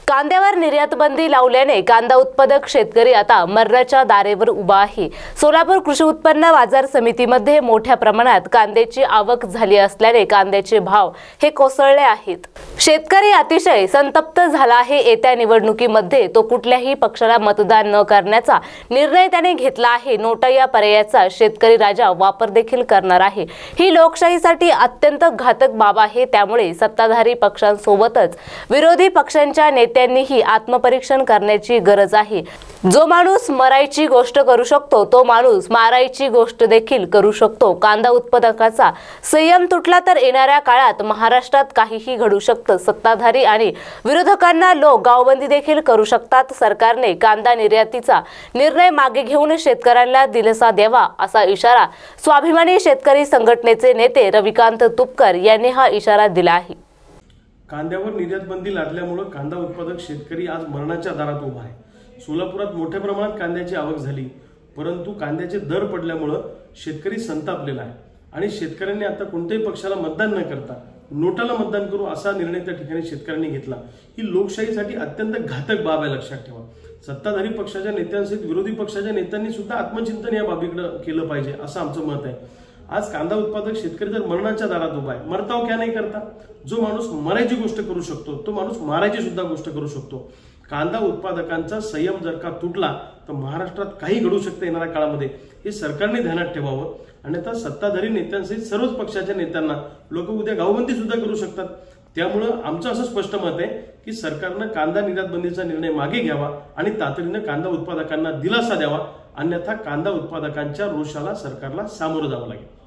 कांद्यावर निर्यात बंदी लावल्याने कांदा उत्पादक शेतकरी आता मरणाच्या दारेवर उभा आहे। सोलापूर कृषी उत्पन्न बाजार समितीमध्ये मोठ्या प्रमाणात कांद्याची आवक झाली असल्याने कांद्याचे भाव हे कोसळले आहेत। शेतकरी अतिशय संतप्त झाला आहे। येत्या निवडणुकीमध्ये तो कुठल्याही पक्षाला मतदान न करण्याचा निर्णय त्याने घेतला आहे। नोटा या पर्यायाचा शेतकरी राजा वापर देखील करणार आहे। ही लोकशाहीसाठी अत्यंत घातक बाब आहे। त्यामुळे सत्ताधारी पक्षांसोबतच विरोधी पक्षांच्या नेत्यांनीही आत्मपरीक्षण करण्याची गरज आहे। जो माणूस मरायची गोष्ट करू शकतो तो माणूस मारायची गोष्ट देखील करू शकतो। कांदा उत्पादकांचा संयम तुटला तर येणाऱ्या काळात महाराष्ट्रात काहीही घडू शकतं। सत्ताधारी आणि विरोधकांना लोक गावबंदी देखील करू शकतात। सरकारने कांदा निर्यातीचा निर्णय मागे घेऊन शेतकऱ्यांना दिलासा द्यावा असा इशारा स्वाभिमानी शेतकरी संघटनेचे नेते रविकांत तुपकर यांनी हा इशारा दिला आहे। कांद्यावर निर्यात बंदी लादल्यामुळे कांदा उत्पादक शेतकरी आज मरणाच्या दारात उभा आहे। सोलापुरात मोठ्या प्रमाणात कांद्याची आवक झाली, परंतु कांद्याचे दर पडल्यामुळे शेतकरी संतापलेला आहे आणि शेतकऱ्यांनी आता कोणत्याही पक्षाला मतदान न करता नोटाला मतदान करू असा निर्णय त्या ठिकाणी शेतकऱ्यांनी घेतला। ही लोकशाहीसाठी अत्यंत घातक बाब आहे, लक्षात ठेवा। सत्ताधारी पक्षाच्या नेत्यांसहित विरोधी पक्षाच्या नेत्यांनी सुद्धा आत्मचिंतन या बाबीकडे केलं पाहिजे असं आमचं मत आहे। आज कांदा उत्पादक शेतकरी जर मरणाच्या दारात उभा आहे, मरताव क्या नाही करता। जो माणूस मरायची गोष्ट करू शकतो तो माणूस मारायची सुद्धा गोष्ट करू शकतो। कांदा उत्पादकांचा संयम जर का तुटला तर महाराष्ट्रात काही घडू शकते येणाऱ्या काळामध्ये, हे सरकारने ध्यानात ठेवावं। आणि आता सत्ताधारी नेत्यांसहित सर्वच पक्षाच्या नेत्यांना लोक उद्या गावबंदी सुद्धा करू शकतात। त्यामुळे आमचं असं स्पष्ट मत आहे की सरकारनं कांदा निर्यात बंदीचा निर्णय मागे घ्यावा आणि तातडीनं कांदा उत्पादकांना दिलासा द्यावा, अन्यथा कांदा उत्पादकांच्या रोषाला सरकारला सामोरं जावं लागेल।